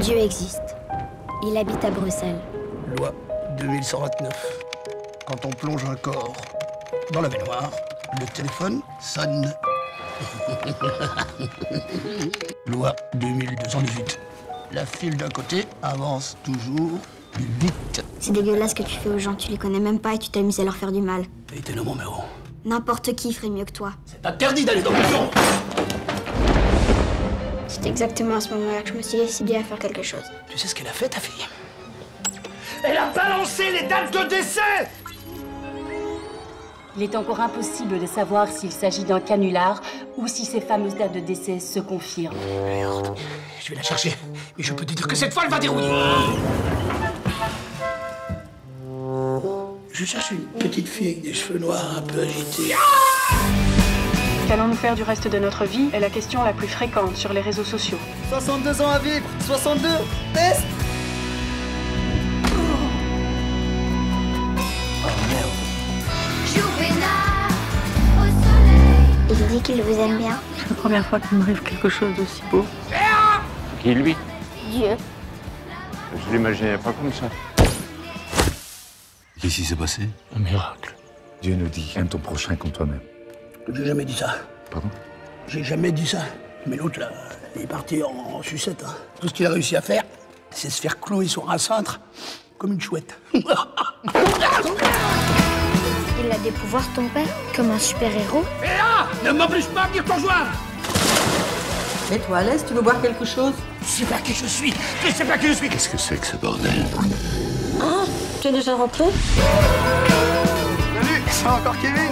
Dieu existe. Il habite à Bruxelles. Loi 2129. Quand on plonge un corps dans la baignoire, le téléphone sonne. Loi 2218. La file d'un côté avance toujours plus vite. C'est dégueulasse ce que tu fais aux gens, tu les connais même pas et tu t'amuses à leur faire du mal. Et t'es mon héros. N'importe qui ferait mieux que toi. C'est interdit d'aller dans le bureau. C'est exactement à ce moment-là que je me suis décidée à faire quelque chose. Tu sais ce qu'elle a fait, ta fille? Elle a balancé les dates de décès! Il est encore impossible de savoir s'il s'agit d'un canular ou si ces fameuses dates de décès se confirment. Merde, je vais la chercher. Mais je peux te dire que cette fois, elle va dérouiller. Je cherche une petite fille avec des cheveux noirs un peu agités. Qu'allons-nous faire du reste de notre vie est la question la plus fréquente sur les réseaux sociaux. 62 ans à vivre, 62, test. Il dit qu'il vous aime bien. C'est la première fois qu'il m'arrive quelque chose d'aussi beau. Qui, lui? Dieu. Je l'imaginais pas comme ça. Qu'est-ce qui s'est passé? Un miracle. Dieu nous dit, aime ton prochain comme toi-même. J'ai jamais dit ça. Pardon? J'ai jamais dit ça. Mais l'autre, là, il est parti en sucette. Hein. Tout ce qu'il a réussi à faire, c'est se faire clouer sur un cintre comme une chouette. Il a des pouvoirs, ton père? Comme un super-héros? Et là, ne m'oblige pas à venir te rejoindre. Mets-toi à l'aise, tu veux boire quelque chose? Tu sais pas qui je suis. Tu sais pas qui je suis. Qu'est-ce que c'est que ce bordel? Tu es déjà rentré? Salut, c'est encore Kevin.